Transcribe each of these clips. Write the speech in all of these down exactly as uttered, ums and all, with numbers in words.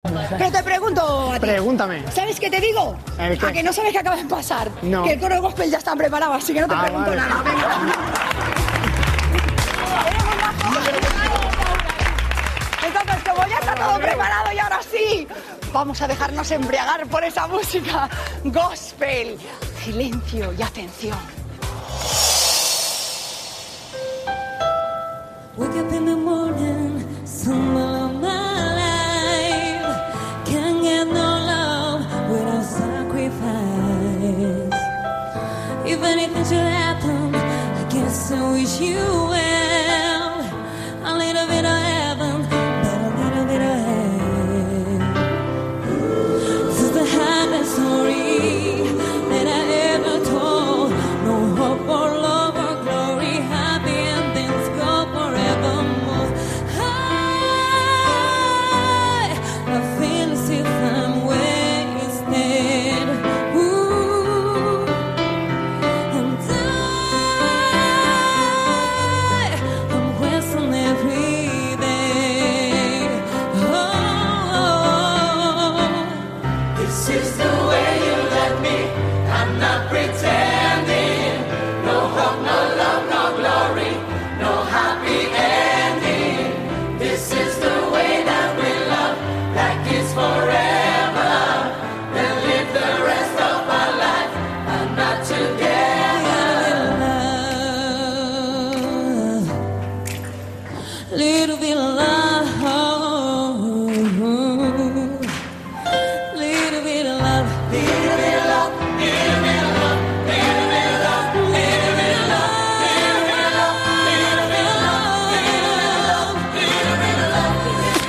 Pero te pregunto a ti. Pregúntame. ¿Sabes qué te digo? ¿El qué? A que no sabes qué acaba de pasar. No. Que el coro gospel ya está preparado, así que no te Ah, pregunto vale. nada. Venga. Entonces, como ya está todo preparado y ahora sí, vamos a dejarnos embriagar por esa música gospel. Silencio y atención. Wake up in the morning, someone of my life can't get no love without sacrifice. If anything should happen, I guess I wish you well. A little bit of heaven, but a little bit of hell. This is the hardest story that I ever told. No hope or love or glory, happy endings go forevermore. I, I feel as if I'm wasted. Ooh, and I, I'm wasting every day. Oh, This is the way you let me. I'm not pretending. No hope, no love, no glory, no happy ending. This is the way that we love, like it's forever. Then live the rest of our life and not together. little bit of love, little bit of love, Little bit of love, little bit of love, little bit of love, little bit of love, little bit of love, little bit of love, little bit of love, little bit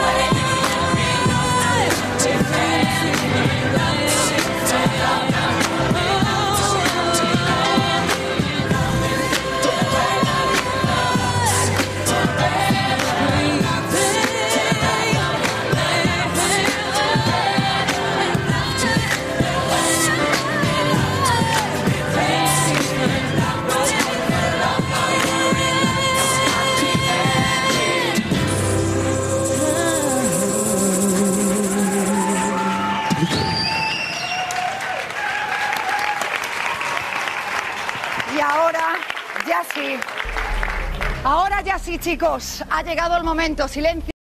Y ahora, ya sí. Ahora ya sí, chicos. Ha llegado el momento. Silencio.